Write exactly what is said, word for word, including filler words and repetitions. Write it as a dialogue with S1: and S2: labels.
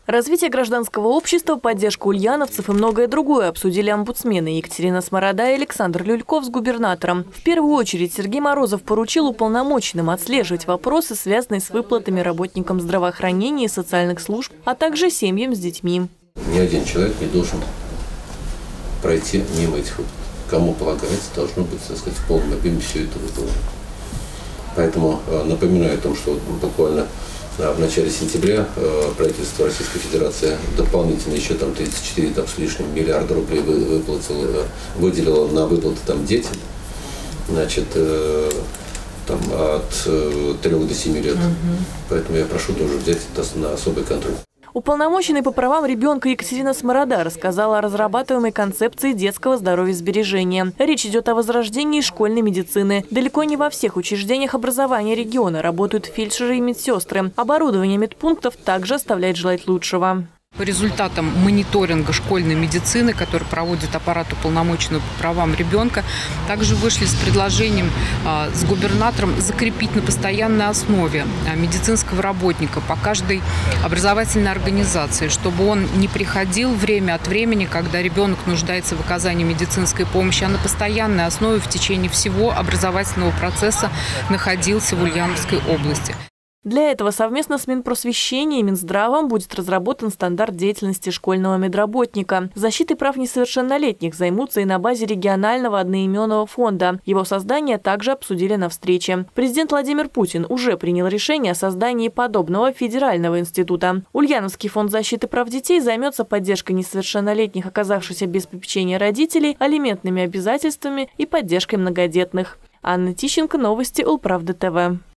S1: Развитие гражданского общества, поддержку ульяновцев и многое другое обсудили омбудсмены Екатерина Сморода и Александр Люльков с губернатором. В первую очередь Сергей Морозов поручил уполномоченным отслеживать вопросы, связанные с выплатами работникам здравоохранения и социальных служб, а также семьям с детьми.
S2: Ни один человек не должен пройти мимо этих выплат. Кому полагается, должно быть, так сказать, в полном объеме все это выполнено. Поэтому напоминаю о том, что буквально в начале сентября правительство Российской Федерации дополнительно еще там тридцать четыре там, с лишним миллиарда рублей выплатило, выделило на выплаты там детям, значит, там, от трёх до семи лет. Угу. Поэтому я прошу тоже взять это на особый контроль.
S1: Уполномоченный по правам ребенка Екатерина Сморода рассказала о разрабатываемой концепции детского здоровья сбережения. Речь идет о возрождении школьной медицины. Далеко не во всех учреждениях образования региона работают фельдшеры и медсестры. Оборудование медпунктов также оставляет желать лучшего.
S3: По результатам мониторинга школьной медицины, который проводит аппарат уполномоченного по правам ребенка, также вышли с предложением а, с губернатором закрепить на постоянной основе а, медицинского работника по каждой образовательной организации, чтобы он не приходил время от времени, когда ребенок нуждается в оказании медицинской помощи, а на постоянной основе в течение всего образовательного процесса находился в Ульяновской области.
S1: Для этого совместно с Минпросвещением и Минздравом будет разработан стандарт деятельности школьного медработника. Защитой прав несовершеннолетних займутся и на базе регионального одноименного фонда. Его создание также обсудили на встрече. Президент Владимир Путин уже принял решение о создании подобного федерального института. Ульяновский фонд защиты прав детей займется поддержкой несовершеннолетних, оказавшихся без попечения родителей, алиментными обязательствами и поддержкой многодетных. Анна Тищенко, новости Улправда ТВ.